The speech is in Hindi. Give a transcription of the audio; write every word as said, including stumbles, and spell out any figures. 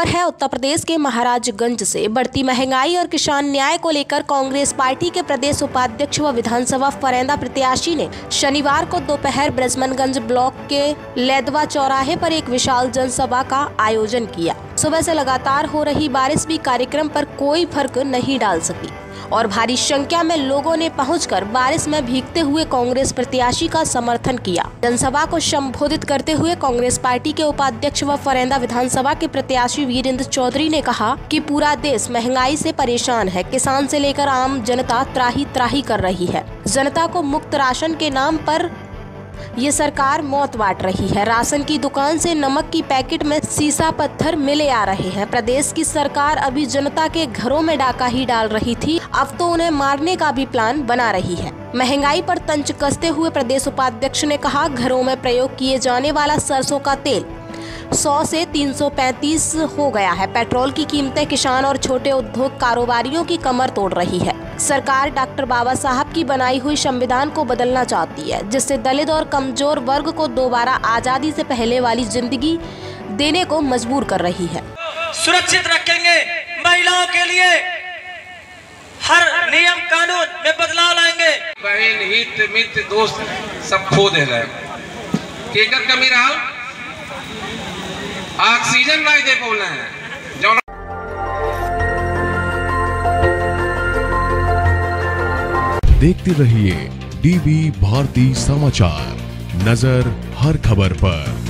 खबर है उत्तर प्रदेश के महाराजगंज से। बढ़ती महंगाई और किसान न्याय को लेकर कांग्रेस पार्टी के प्रदेश उपाध्यक्ष व विधानसभा फरेंदा प्रत्याशी ने शनिवार को दोपहर ब्रजमनगंज ब्लॉक के लेदवा चौराहे पर एक विशाल जनसभा का आयोजन किया। सुबह से लगातार हो रही बारिश भी कार्यक्रम पर कोई फर्क नहीं डाल सकी और भारी संख्या में लोगों ने पहुंचकर बारिश में भीगते हुए कांग्रेस प्रत्याशी का समर्थन किया। जनसभा को संबोधित करते हुए कांग्रेस पार्टी के उपाध्यक्ष व फरेंदा विधानसभा के प्रत्याशी वीरेंद्र चौधरी ने कहा कि पूरा देश महंगाई से परेशान है। किसान से लेकर आम जनता त्राही त्राही कर रही है। जनता को मुफ्त राशन के नाम पर ये सरकार मौत बांट रही है। राशन की दुकान से नमक की पैकेट में सीसा पत्थर मिले आ रहे हैं। प्रदेश की सरकार अभी जनता के घरों में डाका ही डाल रही थी, अब तो उन्हें मारने का भी प्लान बना रही है। महंगाई पर तंज कसते हुए प्रदेश उपाध्यक्ष ने कहा, घरों में प्रयोग किए जाने वाला सरसों का तेल सौ से तीन सौ पैंतीस हो गया है। पेट्रोल की कीमतें किसान और छोटे उद्योग कारोबारियों की कमर तोड़ रही है। सरकार डॉक्टर बाबा साहब की बनाई हुई संविधान को बदलना चाहती है, जिससे दलित और कमजोर वर्ग को दोबारा आजादी से पहले वाली जिंदगी देने को मजबूर कर रही है। सुरक्षित रखेंगे महिलाओं के लिए, हर नियम कानून में बदलाव लाएंगे। बहन हित मित्र दोस्त सब खो दे रहे, केकर कमी रहा, ऑक्सीजन नहीं दे बोल रहे हैं। देखते रहिए डीवी भारती समाचार, नजर हर खबर पर।